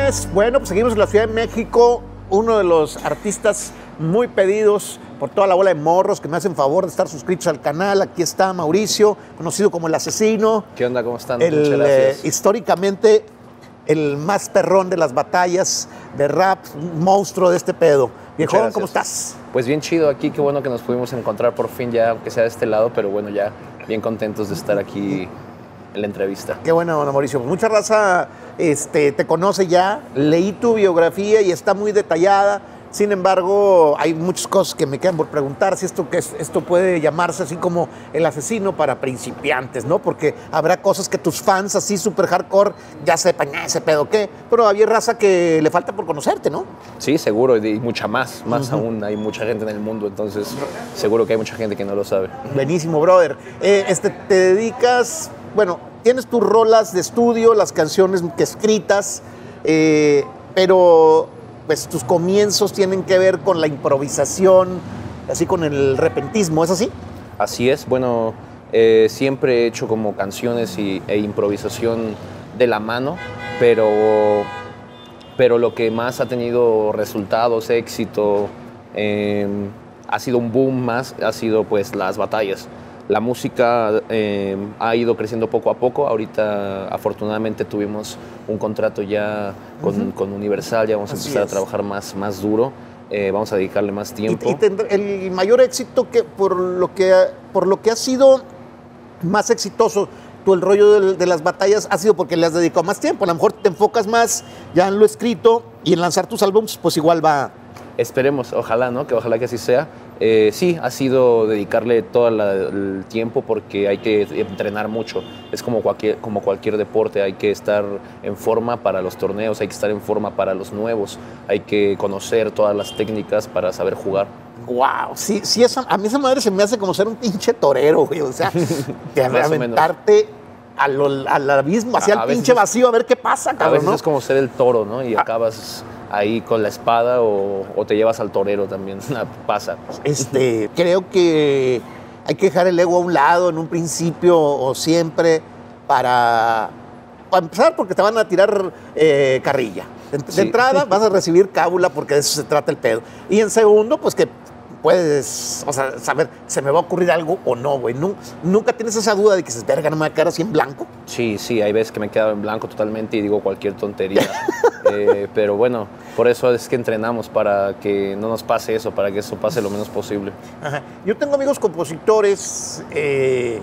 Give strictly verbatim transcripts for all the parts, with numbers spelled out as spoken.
es? Bueno, pues seguimos en la Ciudad de México, uno de los artistas muy pedidos por toda la bola de morros que me hacen favor de estar suscritos al canal. Aquí está Mauricio, conocido como El Asesino. ¿Qué onda? ¿Cómo están? El, Muchas gracias. Eh, históricamente, el más perrón de las batallas de rap, un monstruo de este pedo. Viejón, ¿cómo estás? Pues bien chido aquí, qué bueno que nos pudimos encontrar por fin ya, aunque sea de este lado, pero bueno, ya bien contentos de estar aquí en la entrevista. Qué bueno, Mauricio. Mucha raza este, te conoce ya, leí tu biografía y está muy detallada. Sin embargo, hay muchas cosas que me quedan por preguntar si esto, que es, esto puede llamarse así como El Asesino para principiantes, ¿no? Porque habrá cosas que tus fans así súper hardcore ya sepan, ah, ese pedo qué, pero había raza que le falta por conocerte, ¿no? Sí, seguro, y mucha más, más Uh-huh. aún, hay mucha gente en el mundo, entonces seguro que hay mucha gente que no lo sabe. Buenísimo, brother. Eh, este, te dedicas, bueno, tienes tus rolas de estudio, las canciones que escritas, eh, pero pues tus comienzos tienen que ver con la improvisación, así con el repentismo, ¿es así? Así es, bueno, eh, siempre he hecho como canciones y, e improvisación de la mano, pero, pero lo que más ha tenido resultados, éxito, eh, ha sido un boom más, ha sido pues las batallas. La música eh, ha ido creciendo poco a poco. Ahorita, afortunadamente, tuvimos un contrato ya con, uh-huh. con Universal. Ya vamos Así a empezar es. a trabajar más, más duro. Eh, vamos a dedicarle más tiempo. Y, y tendrá el mayor éxito que por lo que, por lo que ha sido más exitoso tú el rollo de, de las batallas ha sido porque le has dedicado más tiempo. A lo mejor te enfocas más ya en lo escrito y en lanzar tus álbumes, pues igual va. Esperemos, ojalá, ¿no? Que ojalá que así sea. Eh, sí, ha sido dedicarle todo la, el tiempo porque hay que entrenar mucho. Es como cualquier, como cualquier deporte, hay que estar en forma para los torneos, hay que estar en forma para los nuevos, hay que conocer todas las técnicas para saber jugar. Wow, sí, sí, esa, a mí esa madre se me hace como ser un pinche torero, güey. O sea, de aventarte a lo, al abismo, hacia el pinche vacío, a ver qué pasa, cabrón. A veces ¿no? es como ser el toro, ¿no? Y ah. acabas ahí con la espada o, o te llevas al torero también, pasa. Este, creo que hay que dejar el ego a un lado en un principio o siempre para, para empezar porque te van a tirar eh, carrilla. De, sí. de entrada vas a recibir cábula porque de eso se trata el pedo. Y en segundo, pues que puedes, o sea, saber, ¿se me va a ocurrir algo o no, güey? ¿Nunca tienes esa duda de que se verga, no me va a quedar así en blanco? Sí, sí, hay veces que me he quedado en blanco totalmente y digo cualquier tontería. eh, pero bueno, por eso es que entrenamos, para que no nos pase eso, para que eso pase lo menos posible. Ajá. Yo tengo amigos compositores eh,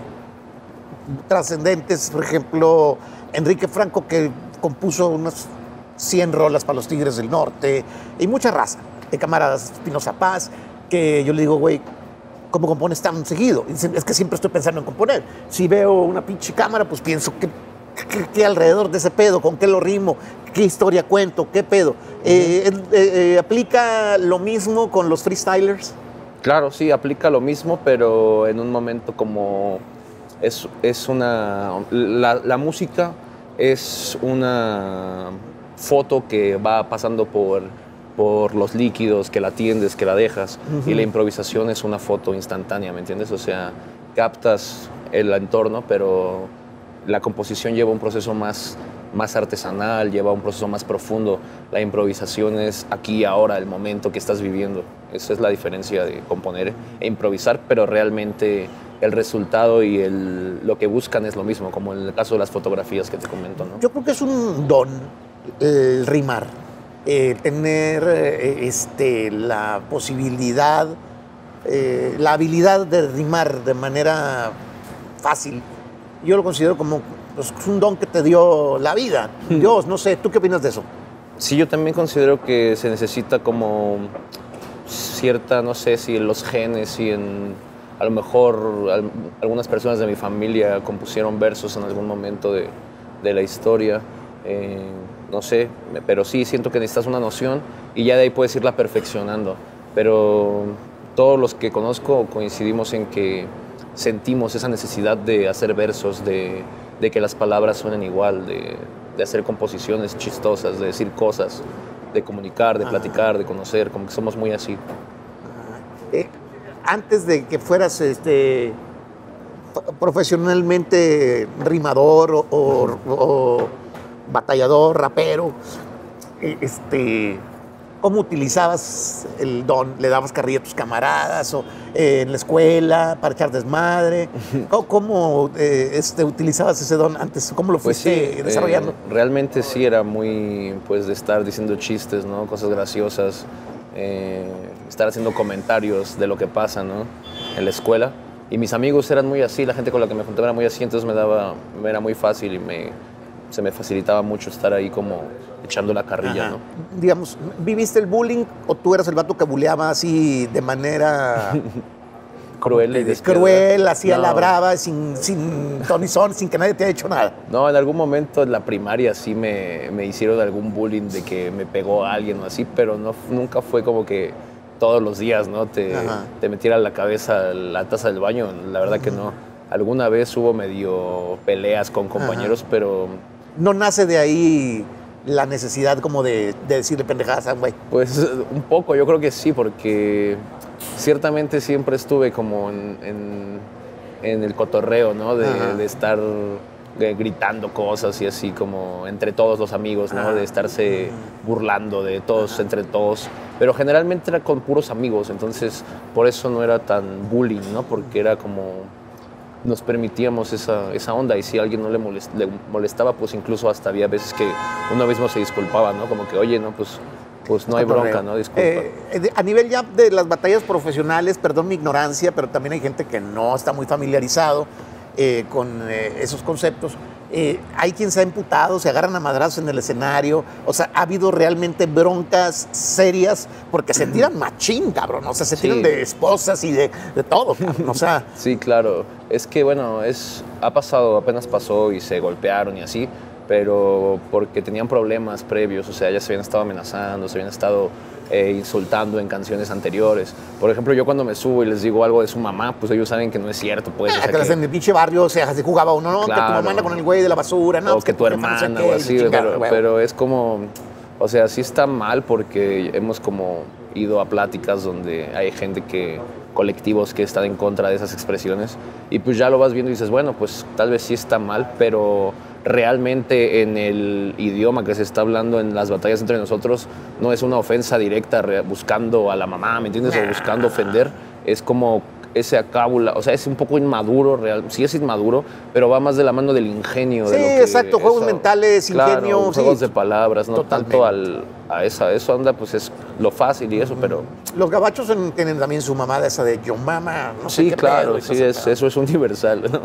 trascendentes, por ejemplo, Enrique Franco, que compuso unas cien rolas para los Tigres del Norte, y mucha raza, de camaradas, Espinoza Paz, que yo le digo, güey, ¿cómo compones tan seguido? Y dice, es que siempre estoy pensando en componer. Si veo una pinche cámara, pues pienso, ¿qué, qué, qué alrededor de ese pedo? ¿Con qué lo rimo? ¿Qué historia cuento? ¿Qué pedo? Uh-huh. eh, eh, eh, ¿Aplica lo mismo con los freestylers? Claro, sí, aplica lo mismo, pero en un momento como es, es una... La, la música es una foto que va pasando por... por los líquidos, que la tiendes, que la dejas, uh-huh. y la improvisación es una foto instantánea, ¿me entiendes? O sea, captas el entorno, pero la composición lleva un proceso más, más artesanal, lleva un proceso más profundo. La improvisación es aquí y ahora, el momento que estás viviendo. Esa es la diferencia de componer e improvisar, pero realmente el resultado y el, lo que buscan es lo mismo, como en el caso de las fotografías que te comento, ¿no? Yo creo que es un don el rimar. Eh, tener eh, este, la posibilidad, eh, la habilidad de rimar de manera fácil. Yo lo considero como pues, un don que te dio la vida. Dios, no sé, ¿tú qué opinas de eso? Sí, yo también considero que se necesita como cierta, no sé si en los genes, si en, a lo mejor al, algunas personas de mi familia compusieron versos en algún momento de, de la historia. Eh, no sé, pero sí siento que necesitas una noción y ya de ahí puedes irla perfeccionando. Pero todos los que conozco coincidimos en que sentimos esa necesidad de hacer versos, de, de que las palabras suenen igual, de, de hacer composiciones chistosas, de decir cosas, de comunicar, de platicar, de conocer, como que somos muy así. Eh, antes de que fueras este, profesionalmente rimador o, o, o batallador, rapero, eh, este, ¿cómo utilizabas el don? ¿Le dabas carrilla a tus camaradas o eh, en la escuela para echar desmadre? ¿Cómo, cómo eh, este, utilizabas ese don antes? ¿Cómo lo Pues fuiste sí, desarrollando? eh, realmente sí era muy, pues, de estar diciendo chistes, ¿no? Cosas graciosas, eh, estar haciendo comentarios de lo que pasa, ¿no? En la escuela. Y mis amigos eran muy así, la gente con la que me juntaba era muy así, entonces me daba, me era muy fácil y me, se me facilitaba mucho estar ahí como echando la carrilla, Ajá. ¿no? Digamos, ¿viviste el bullying o tú eras el vato que buleaba así de manera Cruel y despiadada. cruel, así a la No. brava, sin, sin ton y son, sin que nadie te haya hecho nada? No, en algún momento en la primaria sí me, me hicieron algún bullying de que me pegó a alguien o así, pero no, nunca fue como que todos los días, ¿no? Te, te metiera a la cabeza la taza del baño. La verdad que no. Alguna vez hubo medio peleas con compañeros, Ajá. pero... ¿No nace de ahí la necesidad como de, de decirle pendejadas a un güey? Pues un poco, yo creo que sí, porque ciertamente siempre estuve como en, en, en el cotorreo, ¿no? De, de estar de, gritando cosas y así como entre todos los amigos, ¿no? Ajá. De estarse burlando de todos, Ajá. entre todos. Pero generalmente era con puros amigos, entonces por eso no era tan bullying, ¿no? Porque era como... nos permitíamos esa, esa onda y si a alguien no le, molest, le molestaba, pues incluso hasta había veces que uno mismo se disculpaba, ¿no? Como que, oye, no, pues, pues no hay bronca, ¿no? Disculpa. Eh, a nivel ya de las batallas profesionales, perdón mi ignorancia, pero también hay gente que no está muy familiarizado eh, con eh, esos conceptos. Eh, hay quien se ha imputado, se agarran a madrazos en el escenario. O sea, ha habido realmente broncas serias porque se tiran machín, cabrón. O sea, se tiran sí. de esposas y de, de todo, cabrón. O sea. Sí, claro. Es que, bueno, es, ha pasado, apenas pasó y se golpearon y así, pero porque tenían problemas previos. O sea, ya se habían estado amenazando, se habían estado eh, insultando en canciones anteriores. Por ejemplo, yo cuando me subo y les digo algo de su mamá, pues ellos saben que no es cierto. Pues, ah, o sea, que, que en el pinche barrio o sea, se jugaba uno, ¿no? Claro. Que tu mamá anda con el güey de la basura, ¿no? O pues que, que tu hermana no sé qué, o así, chingada, pero, pero es como... O sea, sí está mal porque hemos como ido a pláticas donde hay gente que... colectivos que están en contra de esas expresiones y pues ya lo vas viendo y dices, bueno, pues tal vez sí está mal, pero realmente en el idioma que se está hablando en las batallas entre nosotros no es una ofensa directa buscando a la mamá, ¿me entiendes? O buscando ofender, es como ese acábula, o sea, es un poco inmaduro, real, sí es inmaduro, pero va más de la mano del ingenio. Sí, de lo que exacto, juegos eso, mentales, claro, ingenio. Juegos sí, de palabras, no totalmente. tanto al, a esa, eso anda, pues es lo fácil y eso, pero... Los gabachos tienen también su mamada esa de yo mamá, no sé sí, qué claro, pedo, sí, es, claro. Eso es universal, ¿no?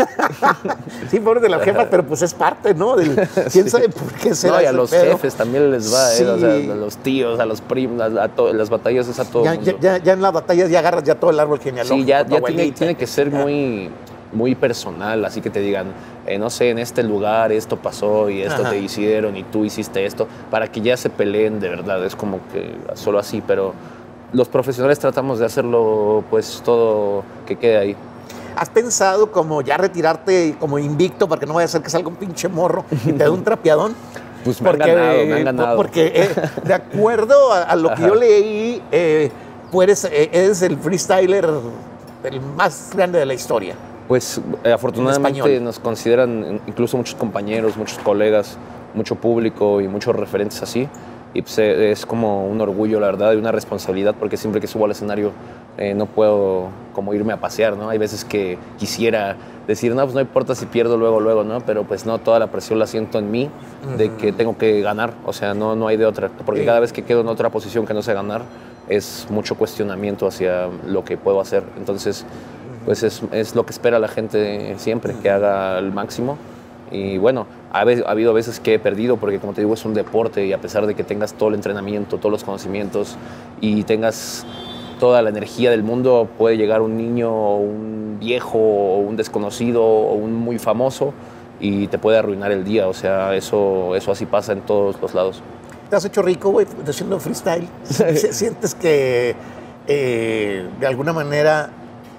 Sí, pobre de la jefa, pero pues es parte, ¿no? Del, ¿Quién sí. sabe por qué será? No, y a los pedo? jefes también les va, sí. ¿eh? O sea, a los tíos, a los primos, a, a to, las batallas es a todo ya, mundo. Ya, ya en las batallas ya agarras ya todo el árbol genealógico. Sí, ya, ya tiene, tiene que ser muy, muy personal, así que te digan, eh, no sé, en este lugar esto pasó y esto Ajá. te hicieron y tú hiciste esto, para que ya se peleen de verdad, es como que solo así, pero los profesionales tratamos de hacerlo pues todo que quede ahí. ¿Has pensado como ya retirarte como invicto para que no vaya a ser que salga un pinche morro y te dé un trapeadón? Pues me porque, han ganado, me han ganado. Porque eh, de acuerdo a, a lo que Ajá. yo leí, eh, pues eres, eres el freestyler el más grande de la historia. Pues eh, afortunadamente nos consideran incluso muchos compañeros, muchos colegas, mucho público y muchos referentes así. Y pues, eh, es como un orgullo, la verdad, y una responsabilidad porque siempre que subo al escenario eh, no puedo como irme a pasear, ¿no? Hay veces que quisiera decir, no, pues no importa si pierdo luego, luego, ¿no? Pero pues no, toda la presión la siento en mí de que tengo que ganar, o sea, no, no hay de otra. Porque cada vez que quedo en otra posición que no sé ganar, es mucho cuestionamiento hacia lo que puedo hacer. Entonces, pues es, es lo que espera la gente siempre, que haga el máximo. Y bueno, ha, ha habido veces que he perdido porque, como te digo, es un deporte y a pesar de que tengas todo el entrenamiento, todos los conocimientos y tengas toda la energía del mundo, puede llegar un niño o un viejo o un desconocido o un muy famoso y te puede arruinar el día. O sea, eso, eso así pasa en todos los lados. ¿Te has hecho rico, güey, haciendo freestyle? ¿Sientes que eh, de alguna manera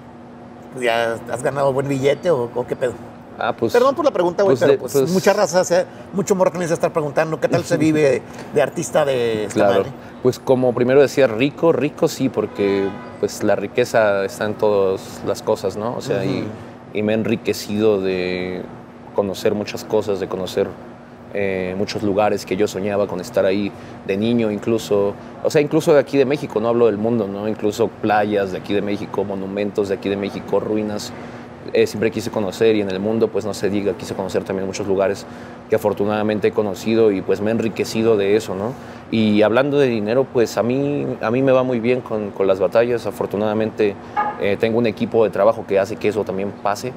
ya has ganado buen billete o, o qué pedo? Ah, pues, Perdón por la pregunta, güey, pues pero de, pues, pues, mucha raza, o sea, mucho morro comienza a estar preguntando qué tal se vive de, de artista de esta claro. madre. Pues como primero decía, rico, rico sí, porque pues la riqueza está en todas las cosas, ¿no? O sea, uh-huh. y, y me he enriquecido de conocer muchas cosas, de conocer eh, muchos lugares que yo soñaba con estar ahí de niño, incluso, o sea, incluso de aquí de México, no hablo del mundo, ¿no? Incluso playas de aquí de México, monumentos de aquí de México, ruinas. Eh, siempre quise conocer, y en el mundo, pues no se diga, quise conocer también muchos lugares que afortunadamente he conocido y pues me he enriquecido de eso, ¿no? Y hablando de dinero, pues a mí, a mí me va muy bien con, con las batallas. Afortunadamente eh, tengo un equipo de trabajo que hace que eso también pase.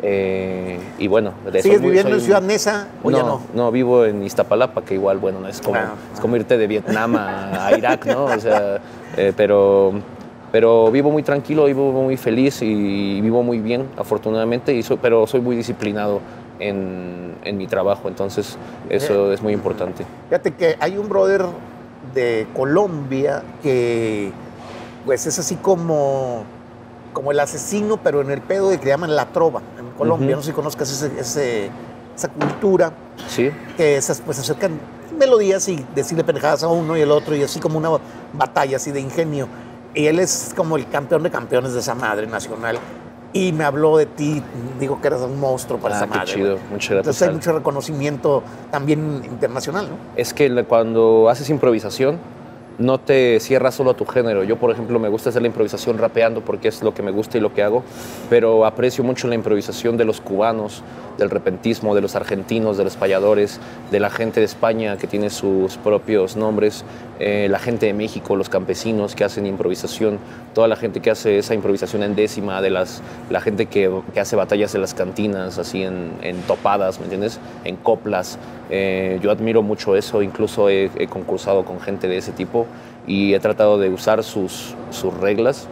Eh, y bueno, de ¿Sigues soy muy- viviendo soy en Ciudad Neza o no, ya no? no, vivo en Iztapalapa, que igual, bueno, no es como, Ah, es como irte de Vietnam a, a Irak, ¿no? O sea, eh, pero, pero vivo muy tranquilo, vivo muy feliz y vivo muy bien, afortunadamente, y soy- pero soy muy disciplinado en, en mi trabajo, entonces eso es muy importante. Fíjate que hay un brother de Colombia que pues es así como, como el asesino, pero en el pedo de que llaman la trova en Colombia. Ujú. No sé si conozcas ese, ese- esa cultura Sí, que esas pues acercan melodías y decirle pendejadas a uno y el otro y así como una batalla así de ingenio. Y él es como el campeón de campeones de esa madre nacional. Y me habló de ti, digo que eras un monstruo para Ah, esa qué madre. chido. güey. Muchas gracias, Entonces hay Al. mucho reconocimiento también internacional, ¿no? es que la- cuando haces improvisación, no te cierras solo a tu género. Yo, por ejemplo, me gusta hacer la improvisación rapeando porque es lo que me gusta y lo que hago, pero aprecio mucho la improvisación de los cubanos, del repentismo, de los argentinos, de los payadores, de la gente de España que tiene sus propios nombres, eh, la gente de México, los campesinos que hacen improvisación, toda la gente que hace esa improvisación en décima, de las, la gente que, que hace batallas en las cantinas, así en, en topadas, ¿me entiendes? En coplas. Eh, yo admiro mucho eso, incluso he, he concursado con gente de ese tipo y he tratado de usar sus, sus reglas.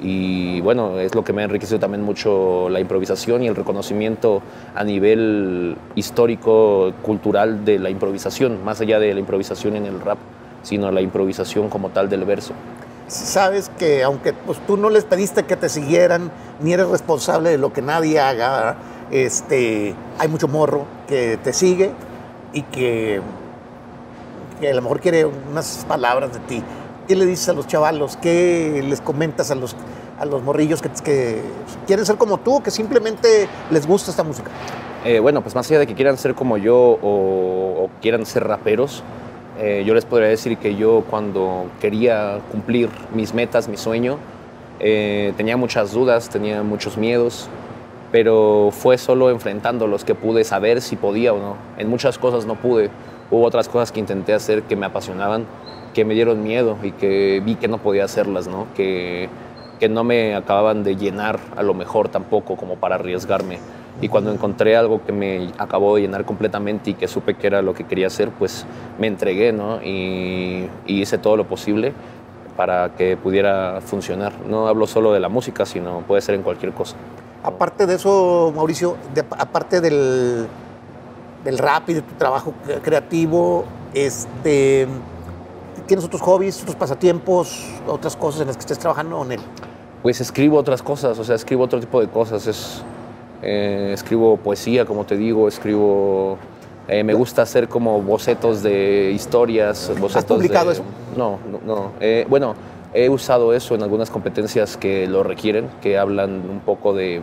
Y bueno, es lo que me ha enriquecido también mucho la improvisación y el reconocimiento a nivel histórico, cultural de la improvisación, más allá de la improvisación en el rap, sino la improvisación como tal del verso. Sabes que aunque pues, tú no les pediste que te siguieran, ni eres responsable de lo que nadie haga, ¿verdad? este, hay mucho morro que te sigue y que, que a lo mejor quiere unas palabras de ti. ¿Qué le dices a los chavalos? ¿Qué les comentas a los, a los morrillos que, que quieren ser como tú, que simplemente les gusta esta música? Eh, bueno, pues más allá de que quieran ser como yo o, o quieran ser raperos, eh, yo les podría decir que yo cuando quería cumplir mis metas, mi sueño, eh, tenía muchas dudas, tenía muchos miedos, pero fue solo enfrentándolos que pude saber si podía o no. En muchas cosas no pude, hubo otras cosas que intenté hacer que me apasionaban, que me dieron miedo y que vi que no podía hacerlas, ¿no? Que, que no me acababan de llenar a lo mejor tampoco como para arriesgarme. Y cuando encontré algo que me acabó de llenar completamente y que supe que era lo que quería hacer, pues me entregué, ¿no? Y, y hice todo lo posible para que pudiera funcionar. No hablo solo de la música, sino puede ser en cualquier cosa. Aparte de eso, Mauricio, de- aparte del, del rap y de tu trabajo cre- creativo, este, ¿tienes otros hobbies, otros pasatiempos, otras cosas en las que estés trabajando en él? Pues escribo otras cosas, o sea, escribo otro tipo de cosas. Es, eh, escribo poesía, como te digo, escribo... eh, me gusta hacer como bocetos de historias, bocetos ¿Has publicado de- eso? No, no, no. Eh, bueno, he usado eso en algunas competencias que lo requieren, que hablan un poco de...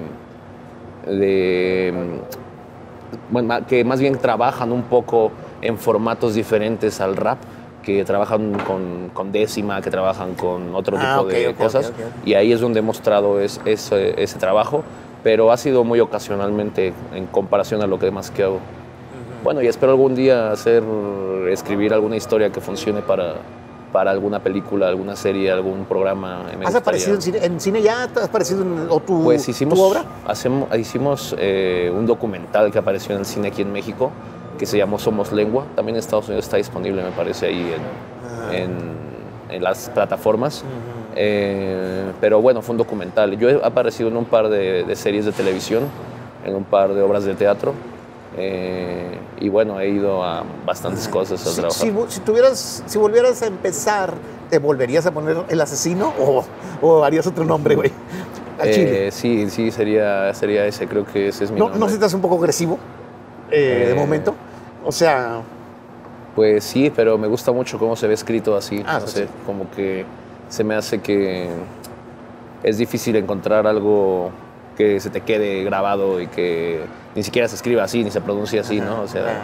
de bueno, ma- que más bien trabajan un poco en formatos diferentes al rap, que trabajan con, con décima, que trabajan con otro Ah, tipo ok, de ok, cosas. ok, ok. Y ahí es donde he mostrado es- ese, ese trabajo, pero ha sido muy ocasionalmente en comparación a lo que más que hago. Bueno, y espero algún día hacer, escribir alguna historia que funcione para, para alguna película, alguna serie, algún programa. Me ¿Has gustaría- aparecido en cine, en cine ya? ¿Has aparecido en o tu, Pues hicimos, tu obra? hacemos- hicimos eh, un documental que apareció en el cine aquí en México, que se llamó Somos Lengua. También en Estados Unidos está disponible, me parece, ahí en, Ah. en, en las plataformas. Eh, pero bueno, fue un documental. Yo he aparecido en un par de, de series de televisión, en un par de obras de teatro. eh, y bueno, he ido a bastantes cosas a Si, trabajar. si, vo- si tuvieras, si volvieras a empezar, ¿te volverías a poner el asesino o, o harías otro nombre, güey? Al chile. Eh, sí, sí, sería, sería ese. Creo que ese es mi ¿No, nombre. ¿No se te hace un poco agresivo eh, de Eh, momento? O sea, Pues sí, pero me gusta mucho cómo se ve escrito así. Ah, no sí, sé, sí. como que se me hace que es difícil encontrar algo que se te quede grabado y que ni siquiera se escriba así, ni se pronuncie así, Ajá, ¿no? O sea, ajá.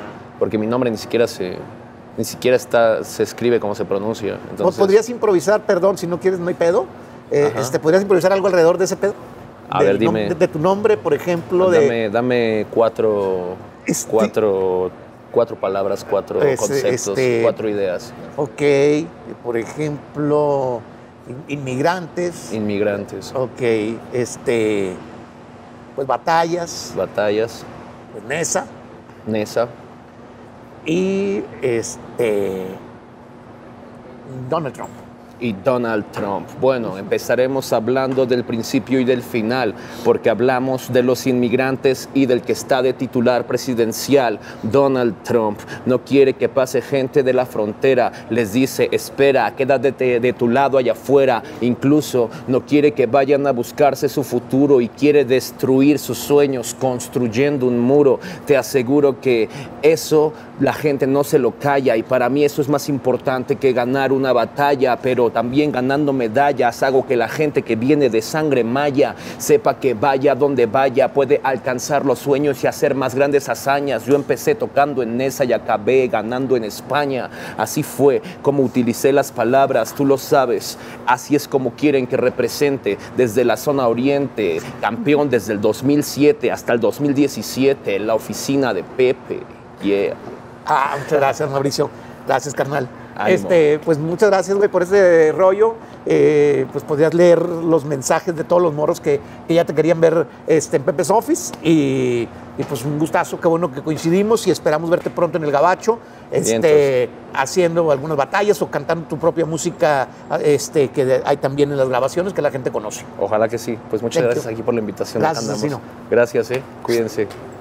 porque mi nombre ni siquiera se, ni siquiera está, se escribe como se pronuncia. Entonces, ¿podrías improvisar, perdón, si no quieres, no hay pedo? Eh, este, ¿Podrías improvisar algo alrededor de ese pedo? A de ver, dime. De, de tu nombre, por ejemplo. Dame, de, dame cuatro, este, cuatro, cuatro palabras, cuatro es, conceptos, este, cuatro ideas. Ok, por ejemplo, inmigrantes. Inmigrantes. Ok, este, pues batallas. Batallas. Pues Nesa. Nesa. Y este, Donald Trump. Y Donald Trump. Bueno, empezaremos hablando del principio y del final, porque hablamos de los inmigrantes y del que está de titular presidencial. Donald Trump no quiere que pase gente de la frontera, les dice, espera, quédate de, de tu lado allá afuera. Incluso no quiere que vayan a buscarse su futuro y quiere destruir sus sueños construyendo un muro. Te aseguro que eso la gente no se lo calla, y para mí eso es más importante que ganar una batalla, pero también ganando medallas hago que la gente que viene de sangre maya sepa que vaya donde vaya puede alcanzar los sueños y hacer más grandes hazañas. Yo empecé tocando en Nesa y acabé ganando en España. Así fue como utilicé las palabras, tú lo sabes. Así es como quieren que represente desde la zona oriente, campeón desde el dos mil siete hasta el dos mil diecisiete, la oficina de Pepe. Yeah. Ah, muchas gracias, Mauricio. Gracias, carnal. Ánimo. Este, pues muchas gracias, güey, por ese rollo. Eh, pues podrías leer los mensajes de todos los morros que, que ya te querían ver este, en Pepe's Office. Y, y pues un gustazo, qué bueno que coincidimos y esperamos verte pronto en el Gabacho, este, haciendo algunas batallas o cantando tu propia música, este, que hay también en las grabaciones que la gente conoce. Ojalá que sí. Pues muchas Thank gracias you. aquí por la invitación. Gracias, Andamos. Asesino. Gracias, eh. Cuídense.